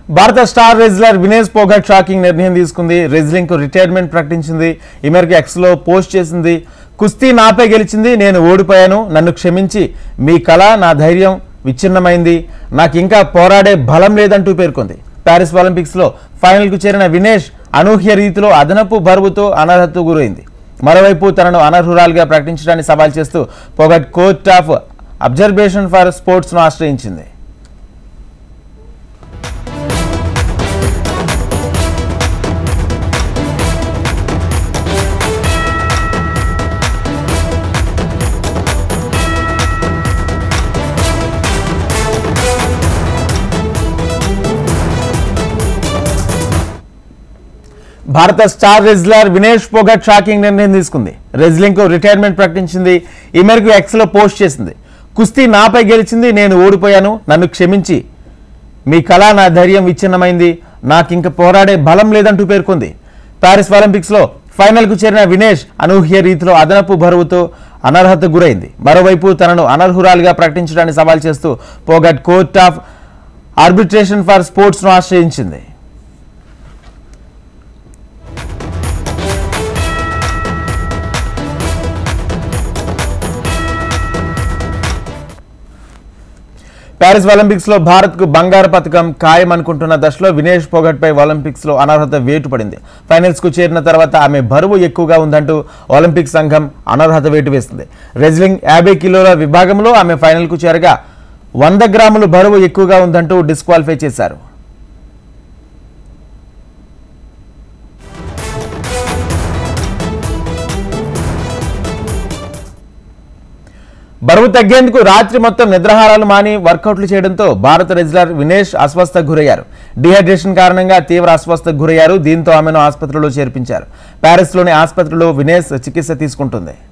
భారత star wrestler Vinesh Phogat shocking నిర్ణయం తీసుకుంది. రెజ్లింగ్ కు రిటైర్మెంట్ ప్రకటించింది. ఈ మేరకు ఎక్స్ లో పోస్ట్ చేసింది. కుస్తీ నాపై గెలిచింది, నేను ఓడిపోయాను, నన్ను క్షమించి మీ కళ నా ధైర్యం విచ్ఛిన్నమైంది, నాకు ఇంకా పోరాడే బలం లేదంటూ పేర్కొంది. ప్యారిస్ ఒలింపిక్స్ లో ఫైనల్ కు చేరిన వినేష్ అనూహ్య రీతిలో అదనపు బరువుతో అనర్హతకు గురైంది. మరోవైపు తనను అనర్హురాలుగా ప్రకటించడాన్ని సవాల్ చేస్తూ Phogat court of observation for sports ను ఆశ్రయించింది. భారత star wrestler Vinesh Phogat shocking నిర్ణయం తీసుకుంది. రెజ్లింగ్ కు రిటైర్మెంట్ ప్రకటించింది. ఈ మేరకు ఎక్స్ లో పోస్ట్ చేసింది. కుస్తీ నాపై గెలిచింది, నేను ఓడిపోయాను, నన్ను క్షమించి మీ కళ నా ధైర్యం విచ్ఛిన్నమైంది, నాకు ఇంక పోరాడే బలం లేదంటూ పేర్కొంది. ప్యారిస్ ఒలింపిక్స్ లో ఫైనల్ కు చేరిన వినేష్ అనూహ్య రీతిలో అదనపు బరువుతో అనర్హతకు గురైంది. మరోవైపు తనను అనర్హురాలుగా ప్రకటించడాన్ని సవాల్ చేస్తూ Phogat court of arbitration for sports ను ఆశ్రయించింది. ప్యారిస్ ఒలింపిక్స్ లో భారత్ కు బంగారు పథకం ఖాయం అనుకుంటున్న దశలో వినేష్ పోగట్ పై ఒలింపిక్స్ లో అనర్హత వేటు పడింది. ఫైనల్స్ కు చేరిన తర్వాత ఆమె బరువు ఎక్కువగా ఉందంటూ ఒలింపిక్ సంఘం అనర్హత వేటు వేసింది. రెజ్లింగ్ 50 కిలోల విభాగంలో ఆమె ఫైనల్ కు చేరగా 100 గ్రాములు బరువు ఎక్కువగా ఉందంటూ డిస్క్వాలిఫై చేశారు. బరువు తగ్గేందుకు రాత్రి మొత్తం నిద్రాహారాలు మాని వర్కౌట్లు చేయడంతో భారత రెజ్లర్ వినేష్ అస్వస్థకు గురయ్యారు. డిహైడ్రేషన్ కారణంగా తీవ్ర అస్వస్థకు గురయ్యారు. దీంతో ఆమెను ఆసుపత్రిలో చేర్పించారు. ప్యారిస్లోని ఆసుపత్రిలో వినేష్ చికిత్స తీసుకుంటుంది.